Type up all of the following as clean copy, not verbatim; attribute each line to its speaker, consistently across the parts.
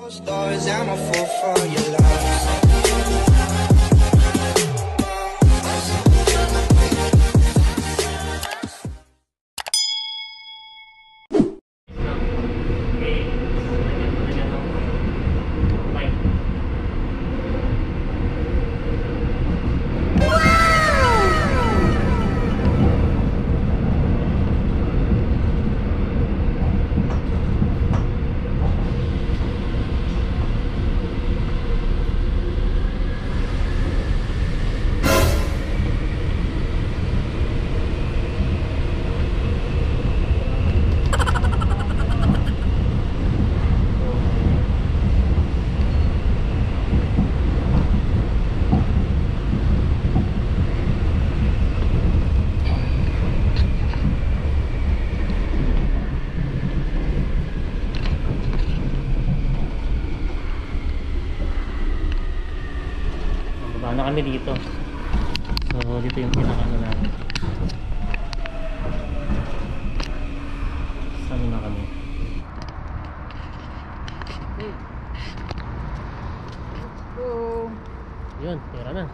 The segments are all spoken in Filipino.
Speaker 1: Stars, I'm a fool for your love.
Speaker 2: Na kami dito. So dito yung pinaka-ano namin. Saan na kami? Yun, tira na.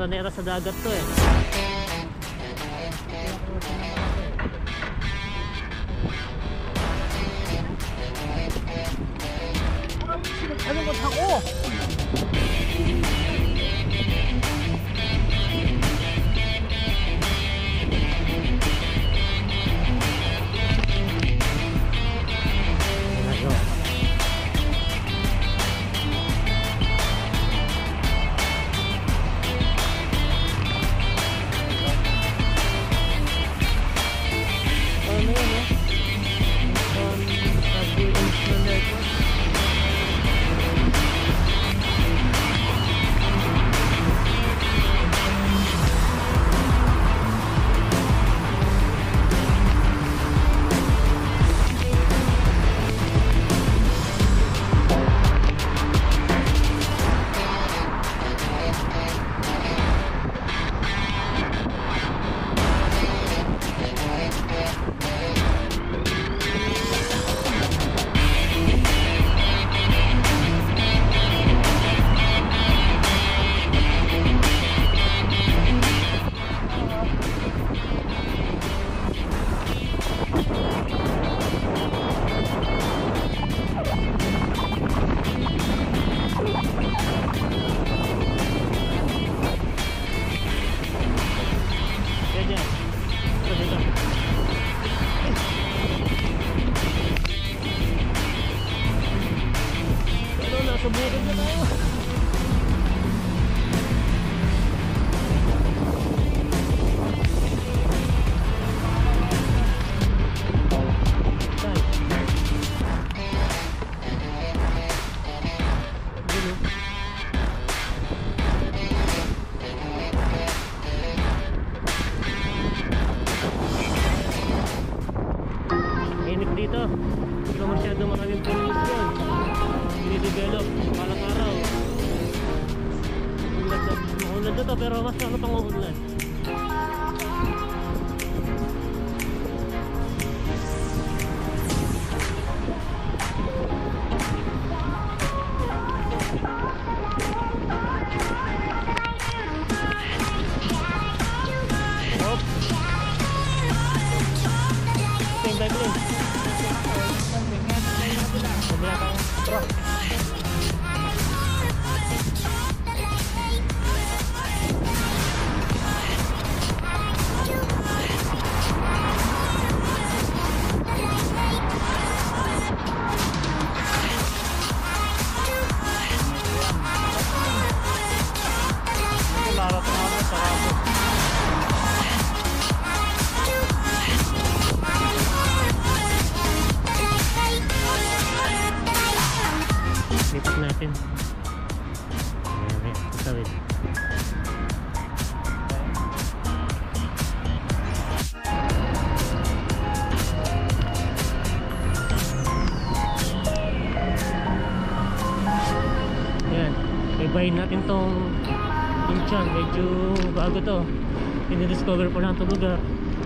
Speaker 2: planera sa dagat to eh.
Speaker 3: Ano ba ako?
Speaker 2: Subukan na tayo. Init dito. Hindi ko masyado maraming pollution. Dinidevelop palang araw. Maunlad na to pero mas ano pang maunlad. Lipat natin. Ayan, tawid. Ayan, ibayin natin tong Incheon. Medyo bago to. Pinidiscover po lang itong lugar.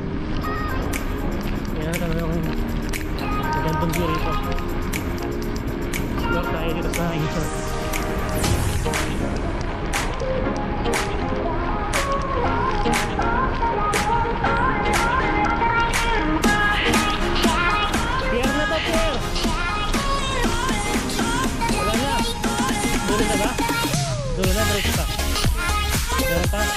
Speaker 2: Ayan, talagang magandang view rito. Explore tayo dito sa Incheon. Pier na to, pier! Wala na. Dulo na ba? Dulo na, balik pa. Meron pa?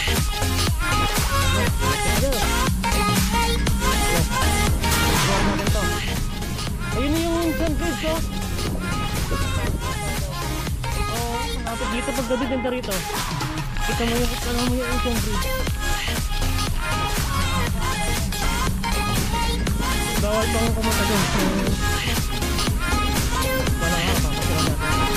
Speaker 2: Explore natin to. Ayun na yung sunrise, oh. Kapag dito pag gabi ganda rito. Kita mo yung Incheon Bridge. Bawal pang pumunta doon. Wala nga, papasira natin.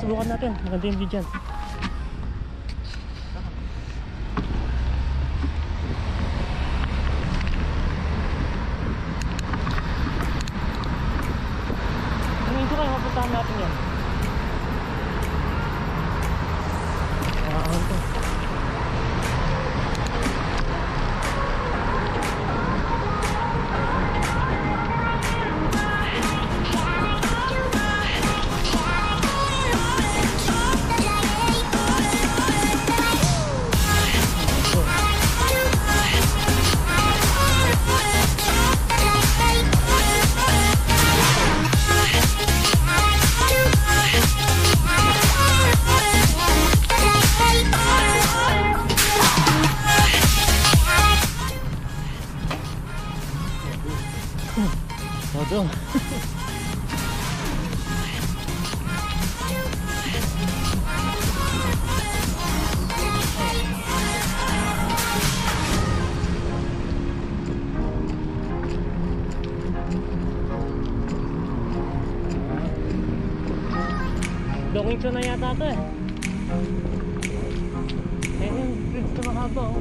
Speaker 2: subukan natin. Maganda yung view dyan. Tingin ko kayo, mapuntahan natin yan. Nakakahon to. Todo. Dongin na yata ito eh. Ayun, bridge na mahaba oh.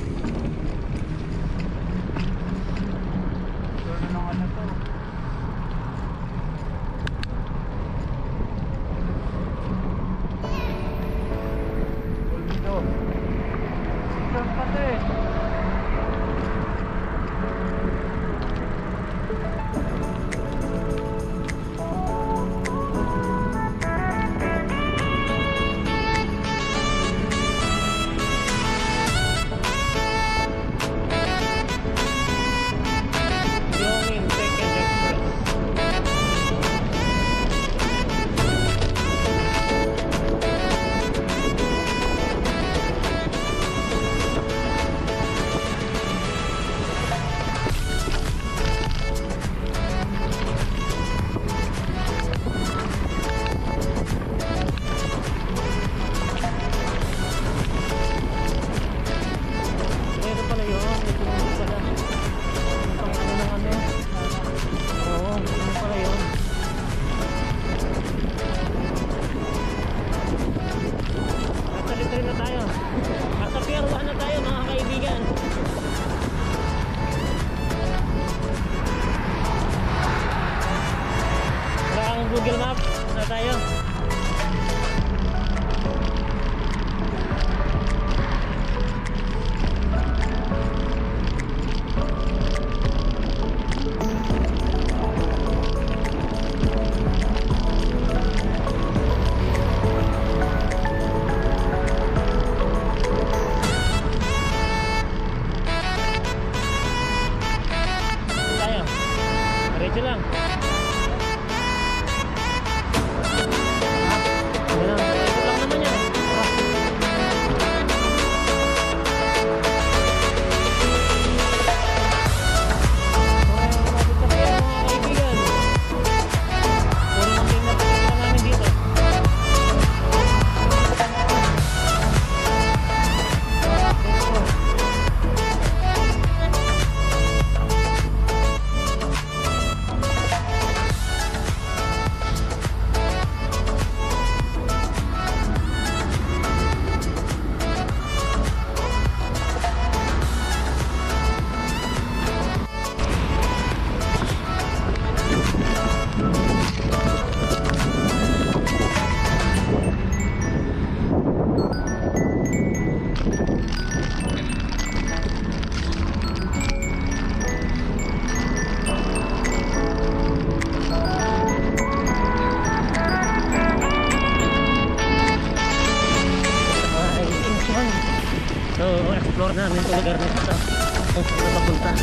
Speaker 2: Google Map na tayo. Tayo. Diretso lang. So, explore namin itong lugar na ito kung saan papunta.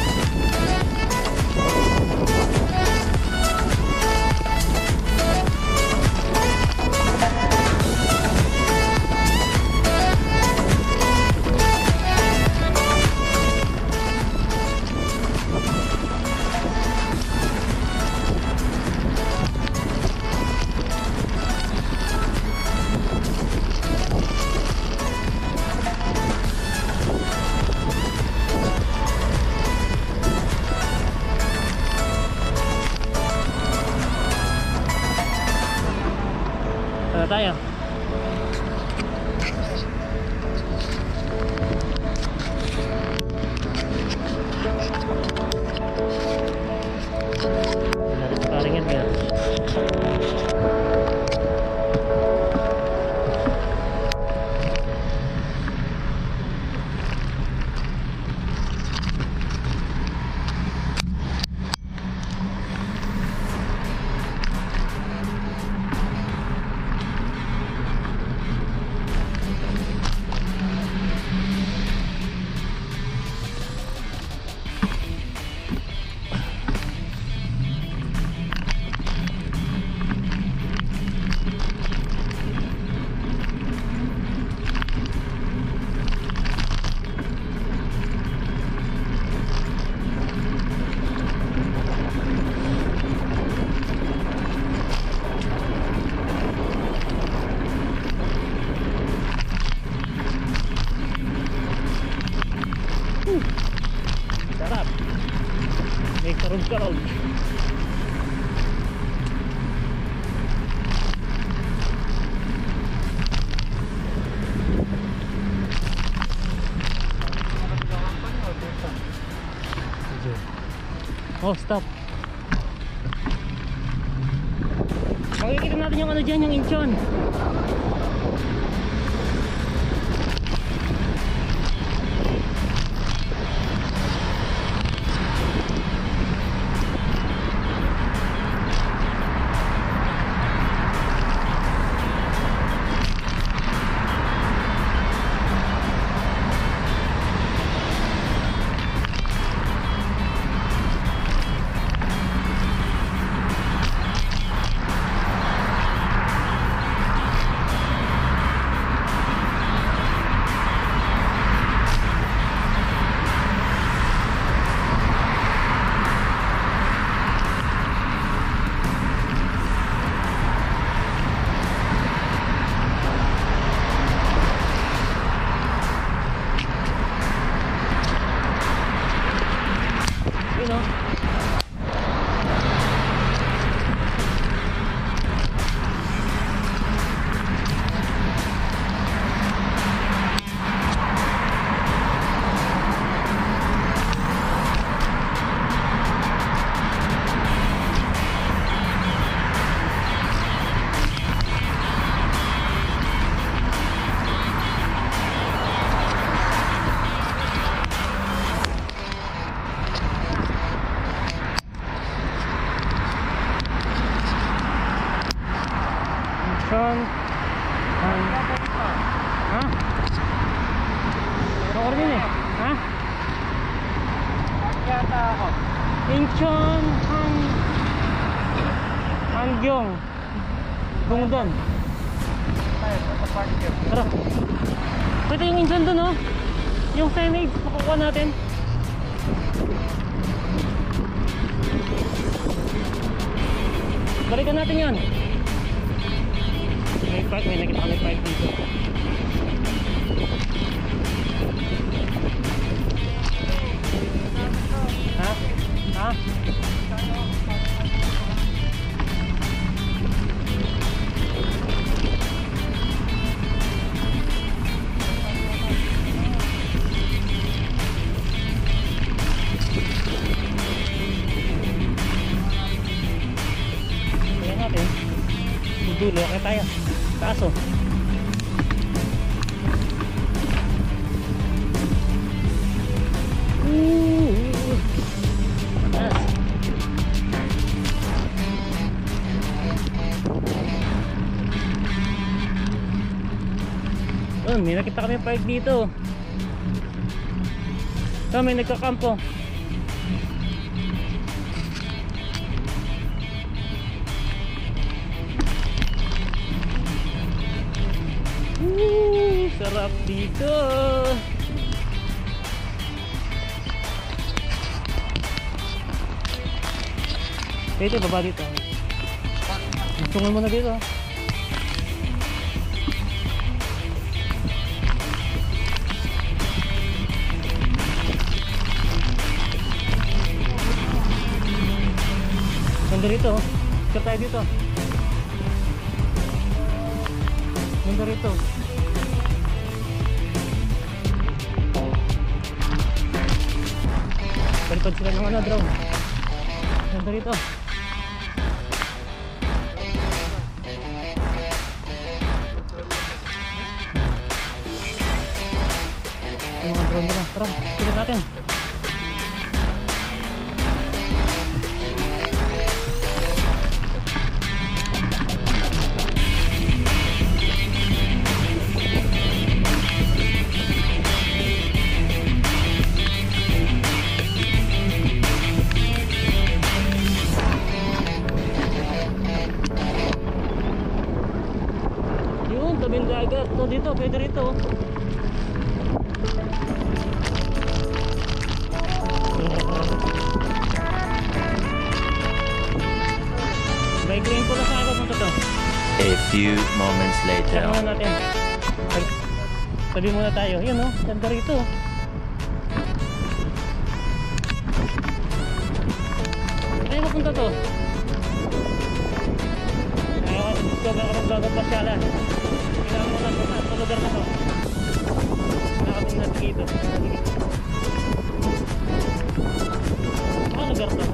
Speaker 2: Natin sa paring Edgar. Sarap. May karog-karog. Oh, stop. Makikita natin yung ano dyan, yung Incheon. Incheon ha? Ako rin eh. Ha? Yata ako. Incheon Hangyong Dongdon. Tara. Pwede yung Incheon dun oh. Yung signage makukuha natin. Balikan natin yan. May park, may nakita kami park dito. Ha? Ha? Kaya natin dulo, kaya tayo taas oh. Taas. Oh, may nakita kami park dito. So, may nagkakampo. Sarap dito. Dito, baba dito. Tungan mo na dito. Ganda rito. Ikot tayo dito. Ganda rito. Palipad sila ng ano, drone. Ganda rito. Yung mga drone nila. Tara, silip natin. Yun, tabing dagat. So dito, pwede rito. May green pula sa ako kung to.
Speaker 4: A few moments later.
Speaker 2: Saka muna natin. Tabi muna tayo. Yan o, ganda rito. Ay, papunta to. Ayaw ka, discover ka magbagang pasyalan. Kailangan mo lang sa lugar na to. Nakapong natin dito. Mga lugar to.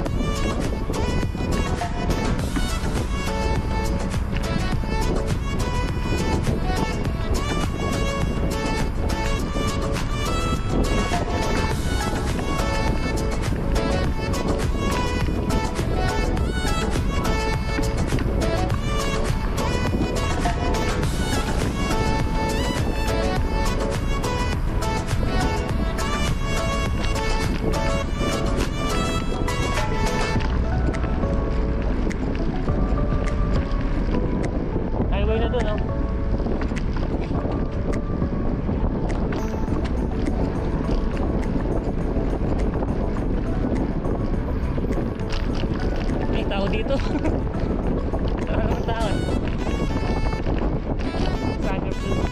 Speaker 2: Highway na doon, no? May tao dito. Tara naman tao. Soccer field.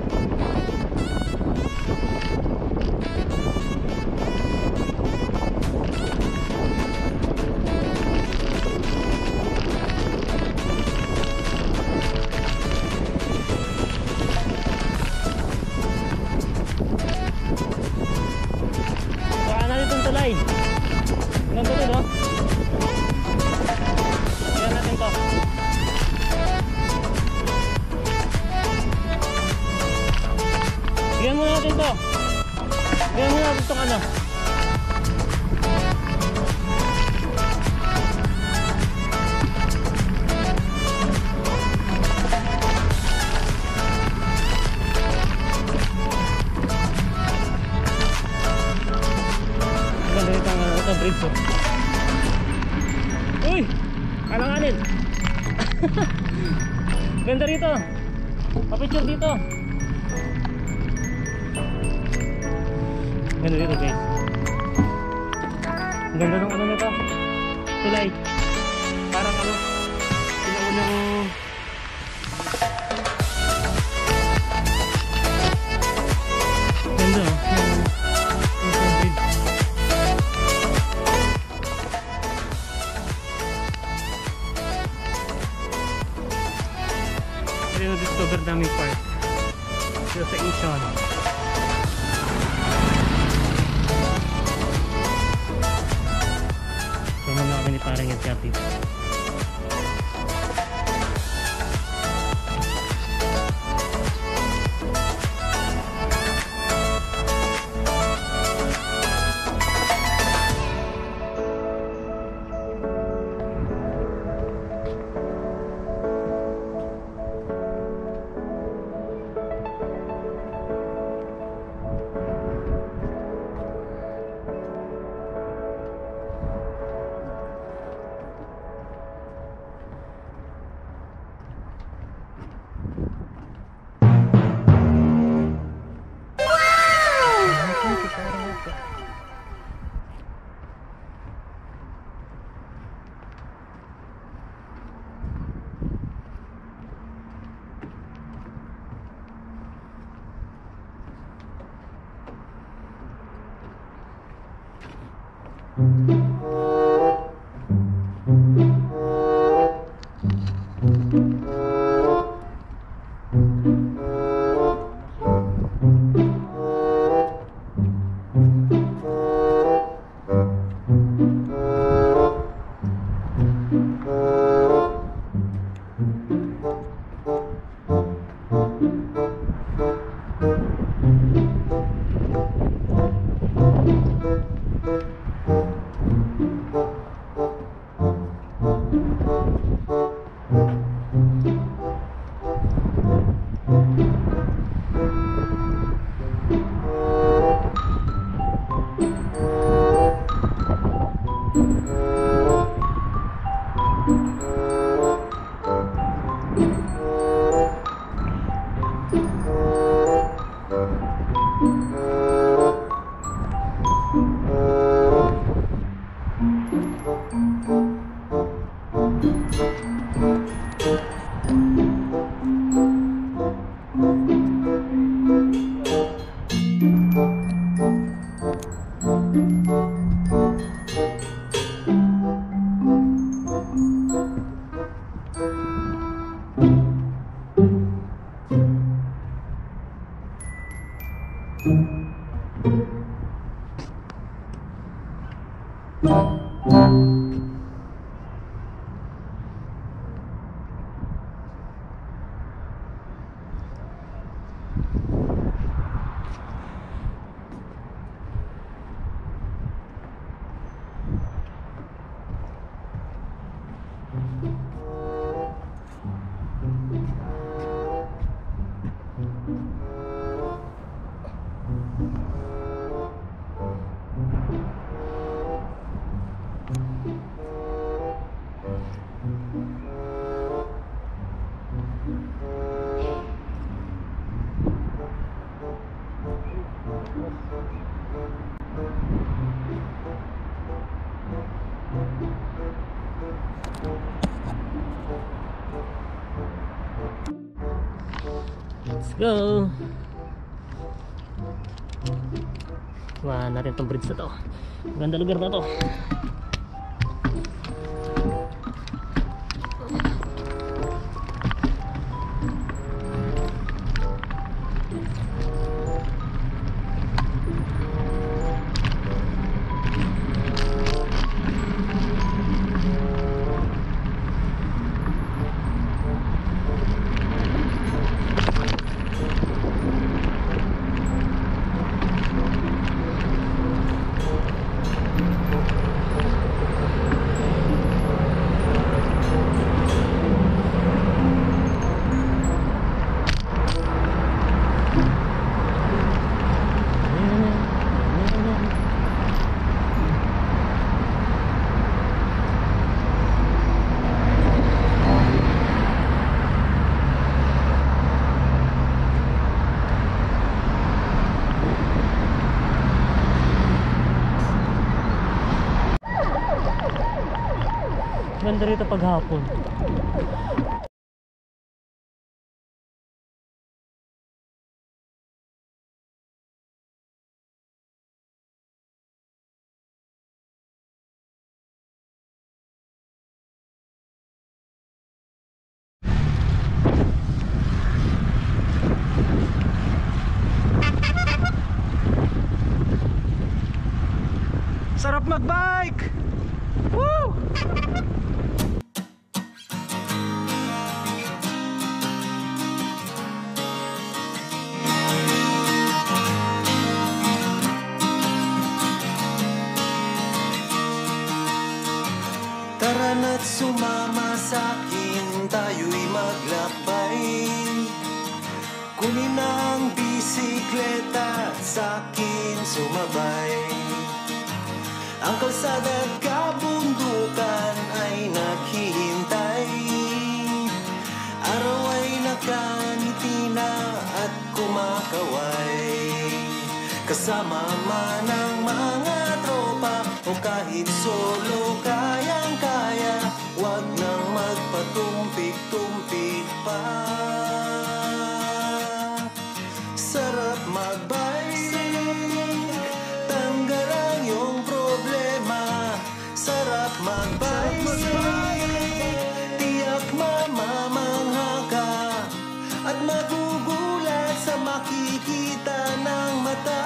Speaker 2: Baka na dito ang tulay. Ganda to, no? Tignan natin to. Tignan muna natin to. Tignan muna natin itong ano. Ganda rito ang itong bridge, oh. Uy! Alanganin! Ganda rito. Pa-picture dito. Ganda dito, guys. Ang ganda ng ano nito. Tulay. Parang ano, pinaunang ganda, oh. Yung bridge. Pero discover namin part dito sa Ishon. So muna kami ni parang yung kapit. Let's go. Kuhaan natin tong bridge na to. Maganda lugar na to. Ganda rito paghapon.
Speaker 3: Sarap magbike! Woo!
Speaker 1: Tara na't sumama sa'kin, tayo'y maglakbay. Kunin ang bisikleta, sa'kin sumabay. Ang kalsada at kabundukan ay naghihintay. Araw ay nakangiti na at kumakaway. Kasama man ang mga tropa o kahit solo, kayang-kaya. Huwag nang magpatumpik-tumpik pa. Sarap magbike, tanggal ang iyong problema. Sarap magbike, tiyak mamamangha ka at magugulat sa makikita ng mata.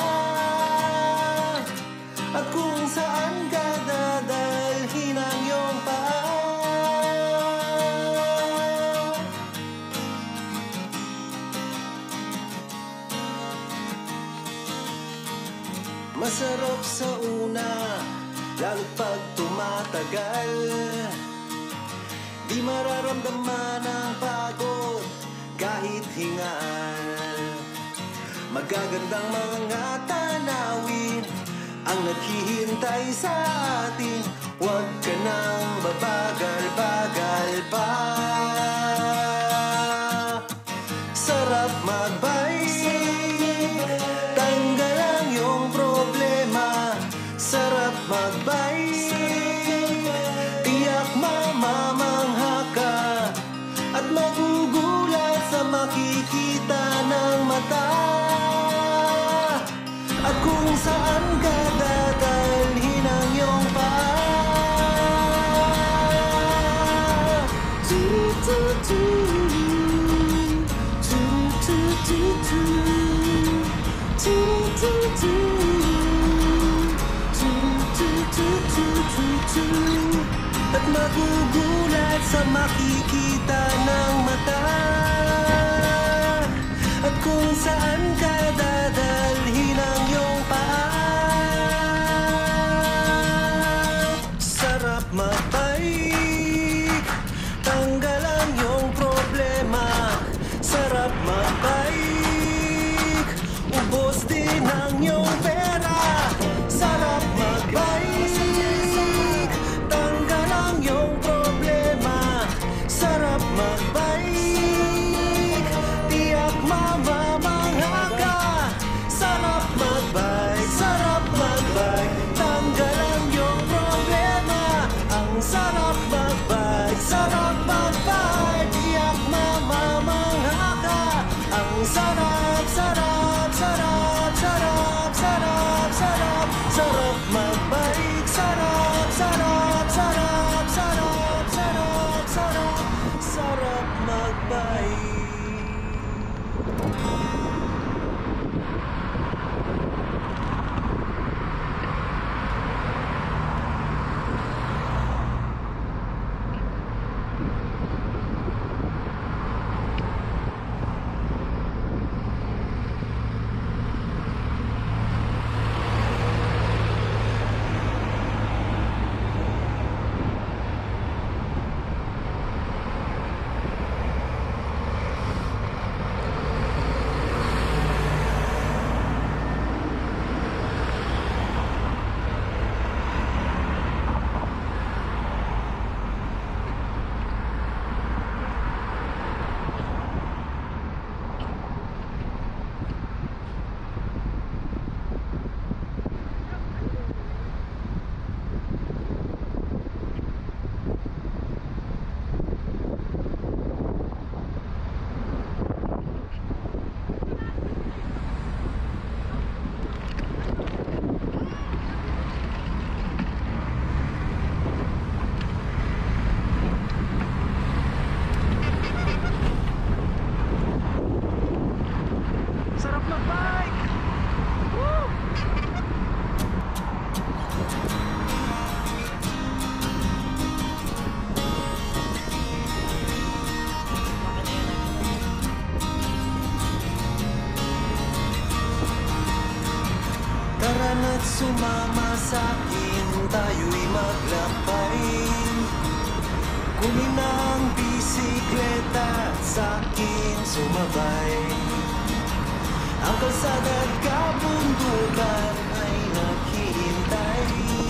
Speaker 1: At kung saan ka dadalhin ang iyong paa. Masarap sa una, lalo't pag tumatagal. Di mararamdaman ang pagod kahit hingal. Magagandang mga tanawin ang naghihintay sa atin. Huwag ka nang babagal-bagal pa. Sarap magbike, tanggal ang iyong problema. Sarap magbike, tiyak mamamangha ka at magugulat sa makikita ng mata. At kung saan ka dadalhin ang iyong paa. At magugulat sa makikita ng mata. At kung saan ka dadalhin ang iyong paa. Sarap magbike, tanggal ang iyong problema. Sarap magbike, ubos din ang iyong pera. Sarap magbike, tanggal ang iyong problema. Sarap magbike, tiyak mamamangha ka. Sarap magbike, tanggal ang iyong problema. Ang sarap magbike, tiyak mamamangha ka. Ang sarap, sarap, sarap, sarap, sarap, sarap, sarap magbike. Sarap, sarap, sarap, sarap, sarap, sarap, sarap magbike. Sarap magbike! Woo! Tara na't sumama sa'kin, tayo'y maglakbay. Kunin ang bisikleta at sa'kin sumabay. Ang kalsada at kabundukan ay naghihintay.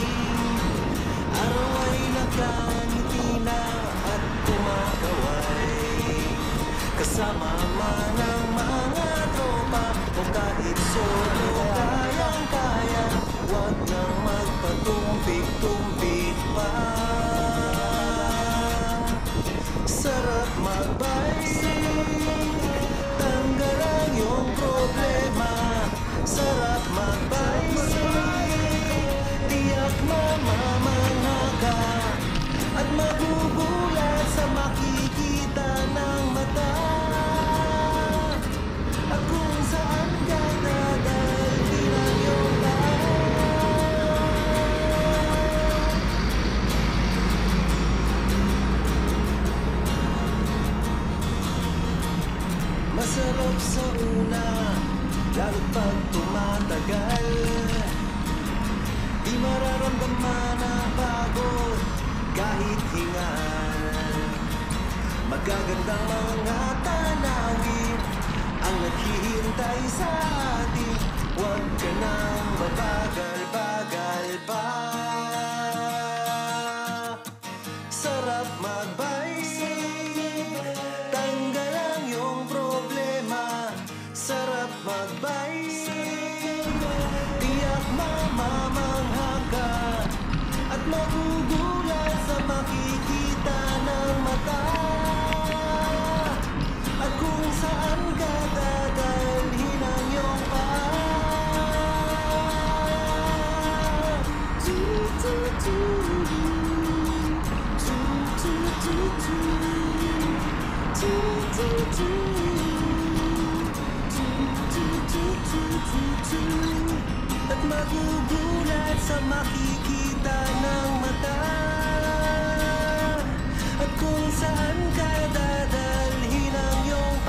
Speaker 1: Araw ay nakangiti na at kumakaway. Kasama man ang mga tropa o kahit solo, kayang-kaya. Huwag nang magpatumpik-tumpik pa. Sarap magbike, tanggal ang iyong problema. Sarap magbike, tiyak mamamangha ka at magugulat sa makikita ng mata. At kung saan ka dadalhin ang iyong Masarap sa una, lalo't pag tumatagal. man ang pagod kahit hingal. Magagandang mga tanawin ang naghihintay sa atin. Huwag ka nang mabagal-bagal pa. Sarap magbike, tanggal ang iyong problema. Sarap magbike, tiyak mamamangha ka at magugulat sa makikita ng mata. At kung saan ka dadalhin ang iyong paa. At magugulat sa makikita ng mata. At kung saan ka dadalhin ang iyong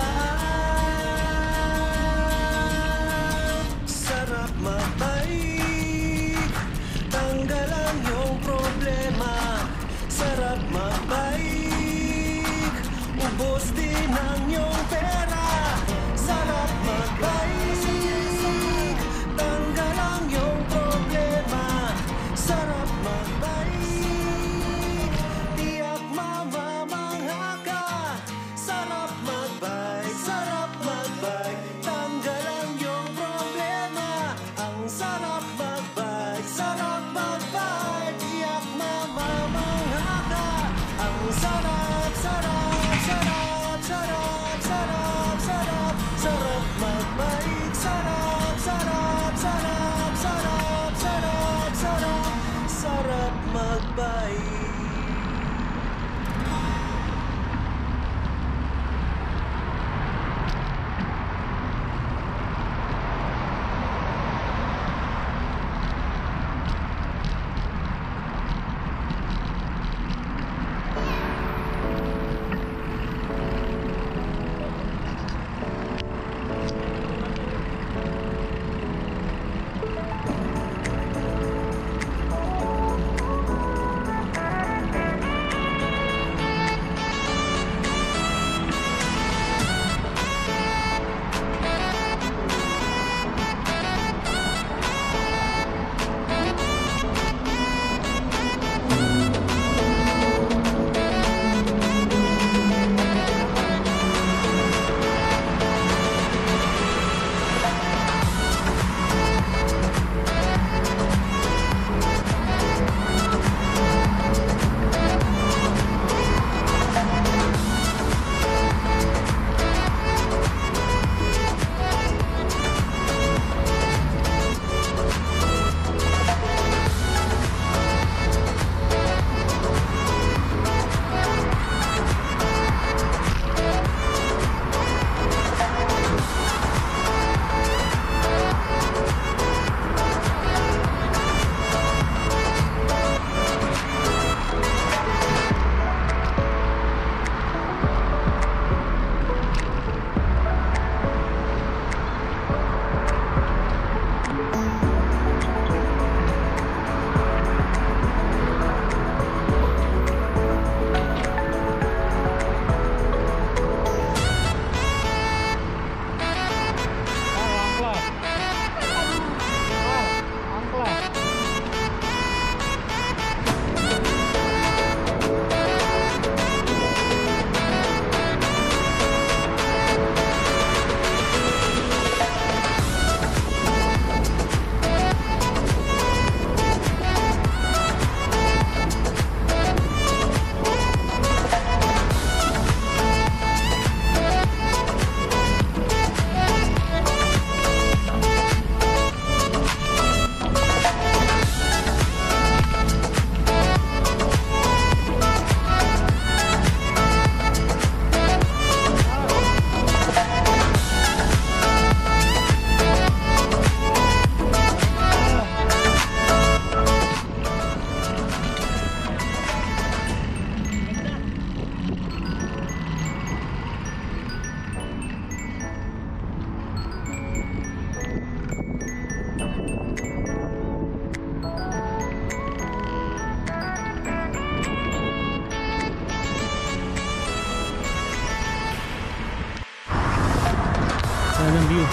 Speaker 1: paa. Sarap magbike, tanggal ang iyong problema. Sarap magbike, ubos din ang iyong pera. Sarap magbike, tanggal ang iyong problema. Sarap magbike.
Speaker 2: ganda ng view.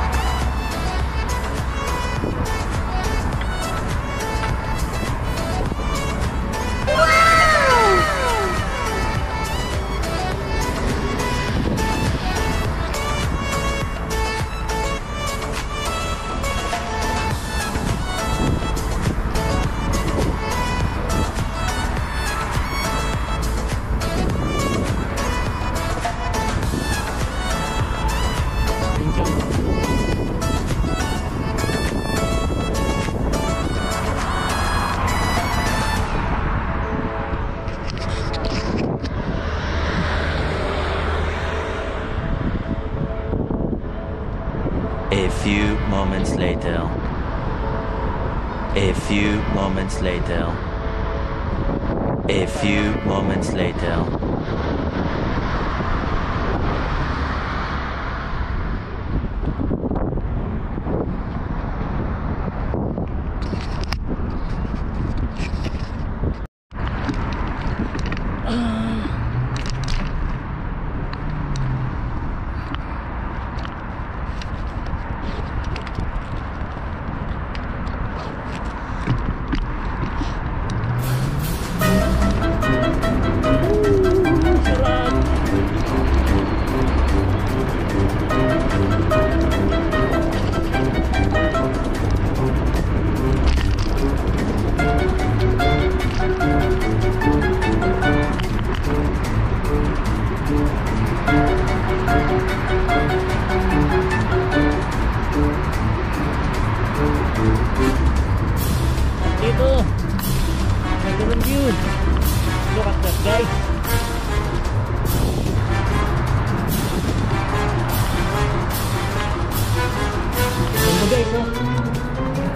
Speaker 4: A few moments later. A few moments later. A few moments later.
Speaker 2: Look at that, guys. Ganda, guys, oh.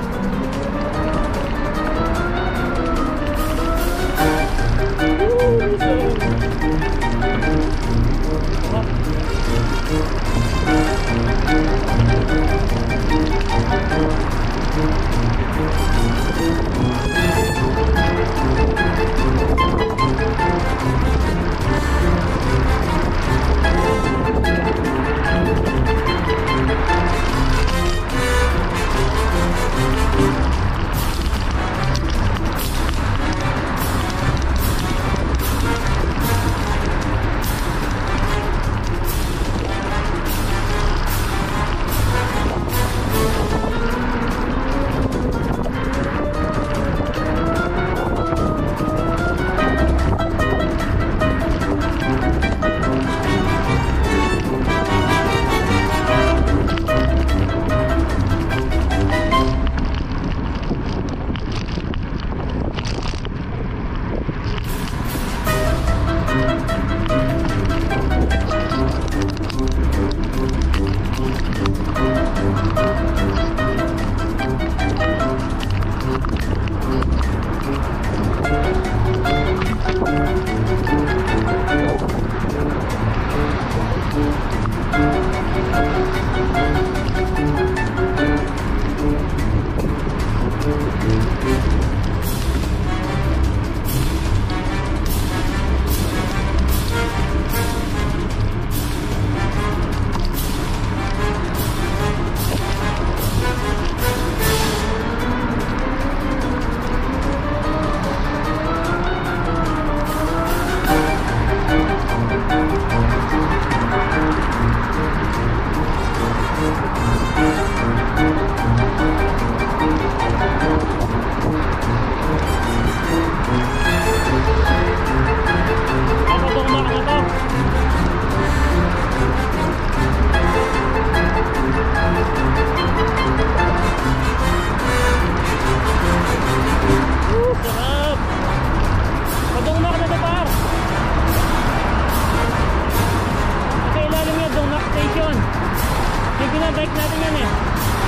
Speaker 2: Bike natin yan eh.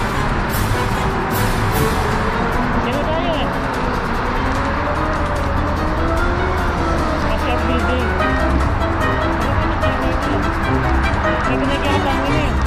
Speaker 2: Sino tayo eh? Asset building. May pinagkakatang mo eh.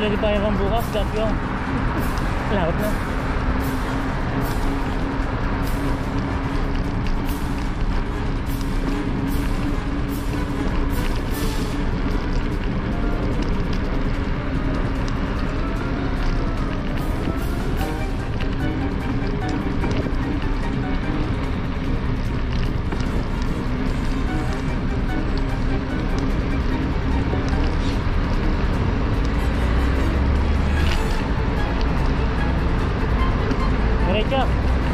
Speaker 2: Tuloy pa yung bukas, gap yung laot na. Diretso.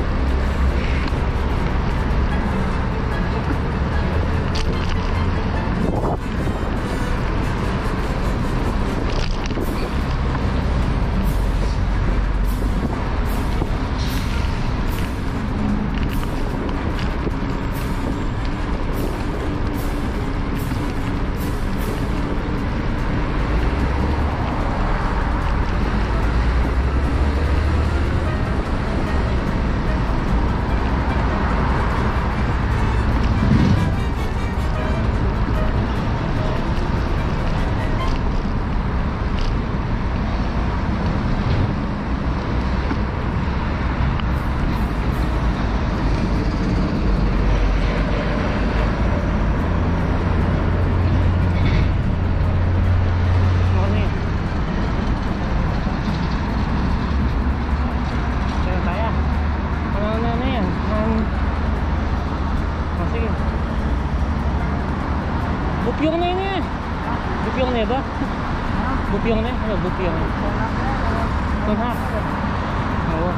Speaker 2: Bupyong na yun eh. Bupyong na ba? Bupyong na? Ano bupyong? Tunhak. Oo.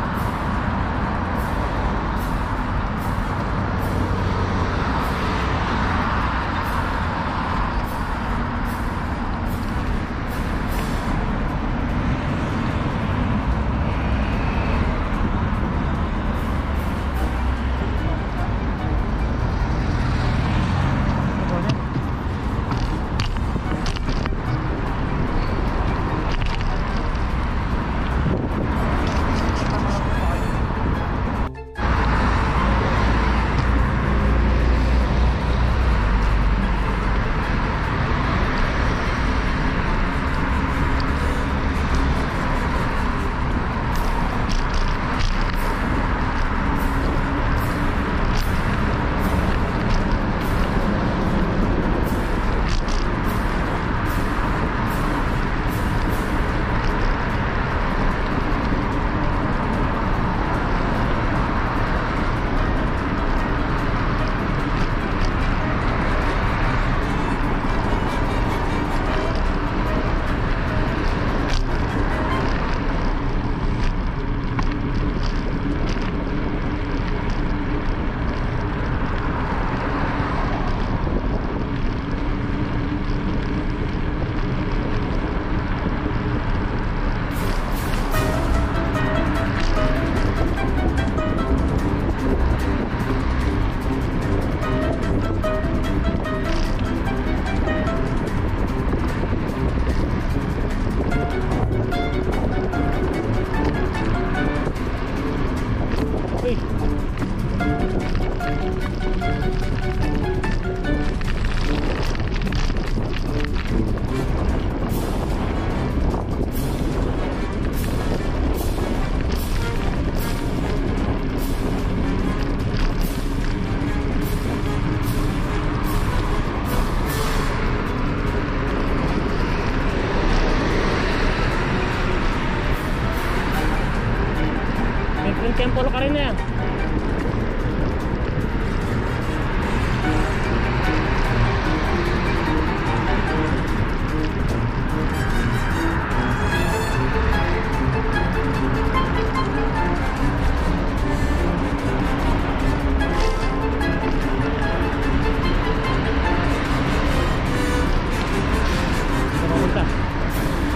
Speaker 2: Temple ka rin na yan.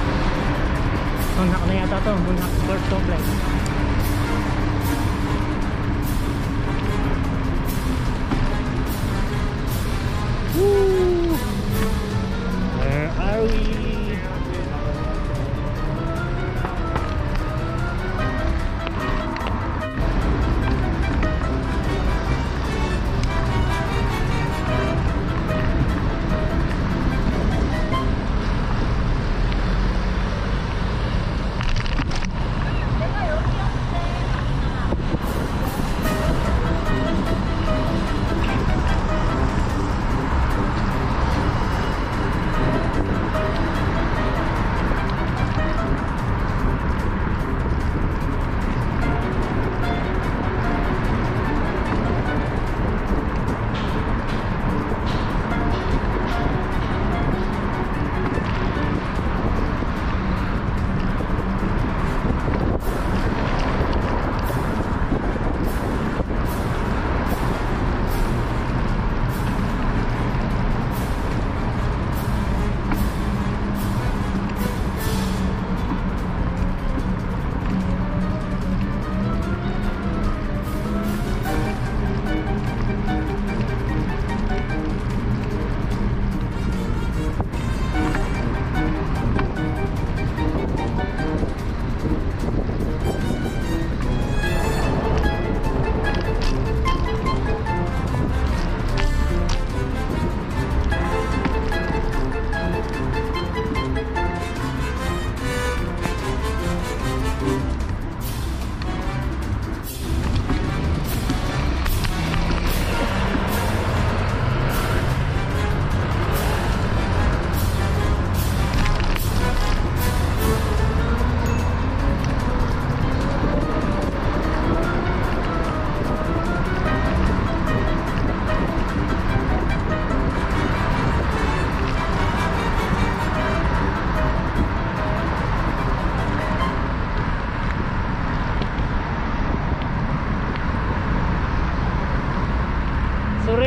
Speaker 2: Munhak na yata to, Munhak Sports Complex.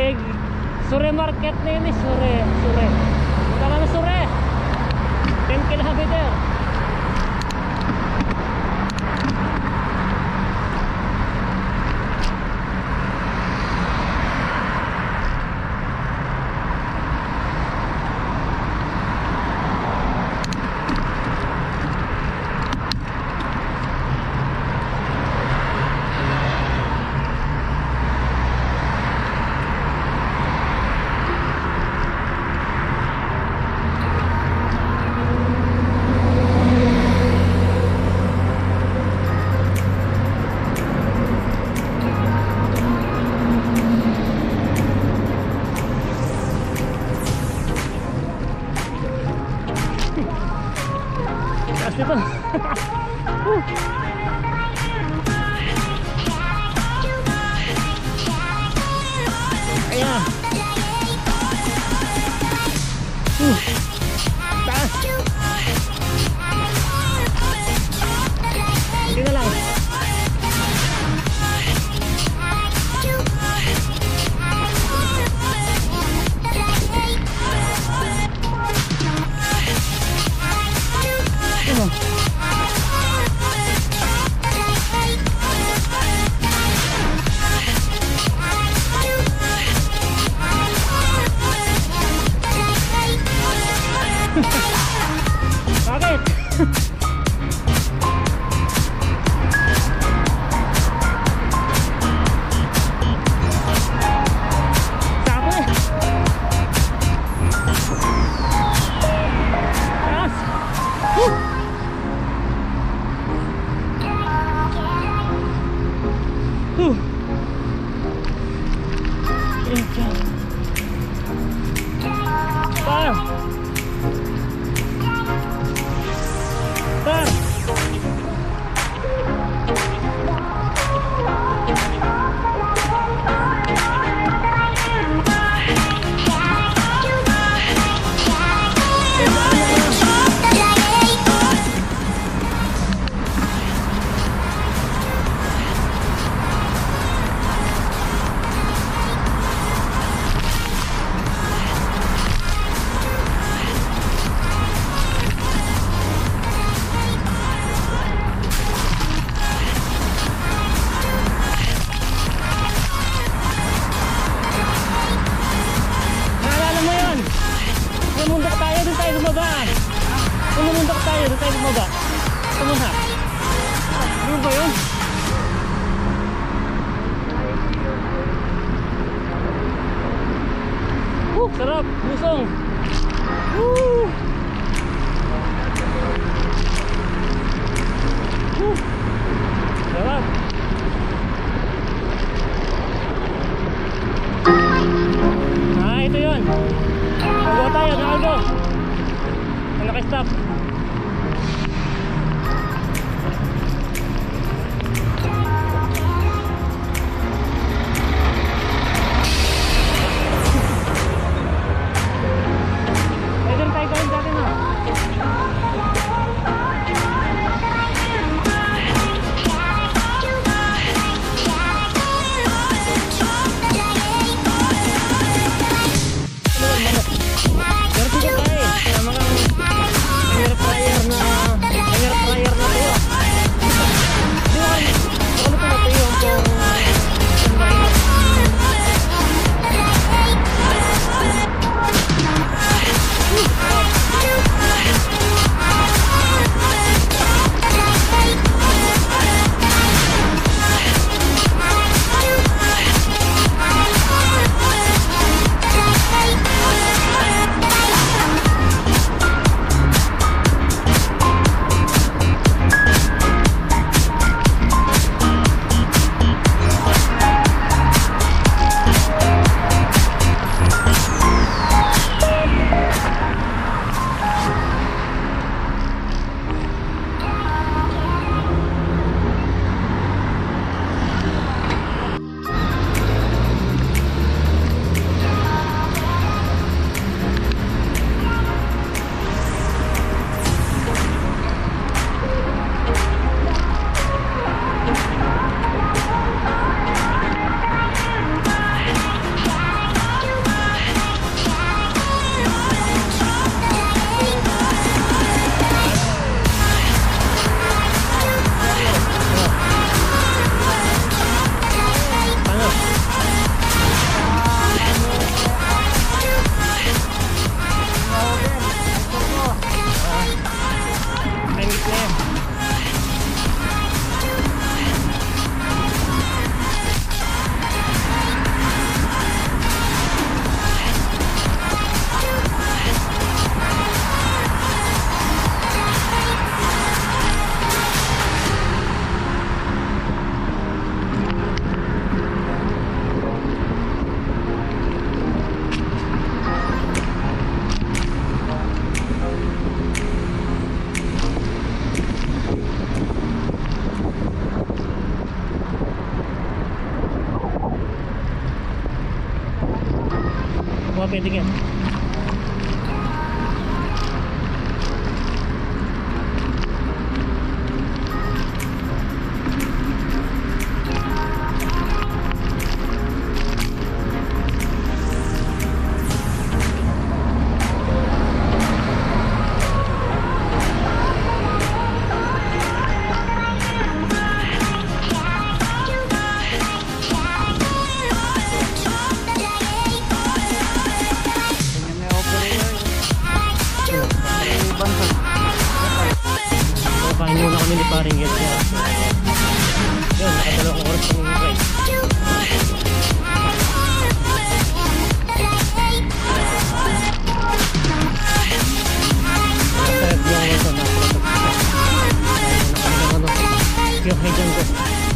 Speaker 2: may Sure market na yun eh. Sure. Tama na Sure. 10 kilometer. Dito. Ayan. Taas. Hindi na lang. Bakit? Sako eh. Taas. Bumundok tayo, doon tayo bumaba. Tumunha. Ano ba yun? Sarap, busong. Sarap. Ah, ito yun. Magawa tayo, Naldo. Naka-stop. Mga pwede yan. Kain muna kami ni paring Ed. Yun, nakadalawang oras kami yung ride. Masarap yung ito na yung higyan ko.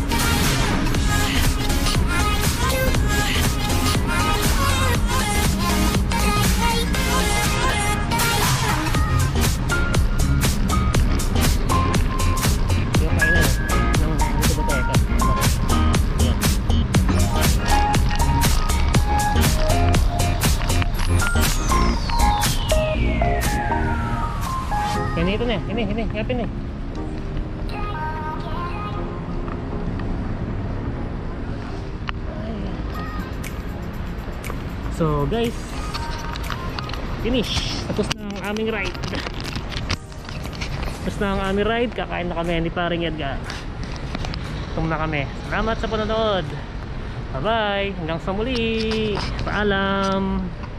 Speaker 2: Ganito na, ini, yapin eh. So guys, finish. Tapos na ang aming ride. Kakain na kami ni paring Edgar. Tum na kami. Salamat sa panonood. Bye bye, hanggang sa muli. Paalam.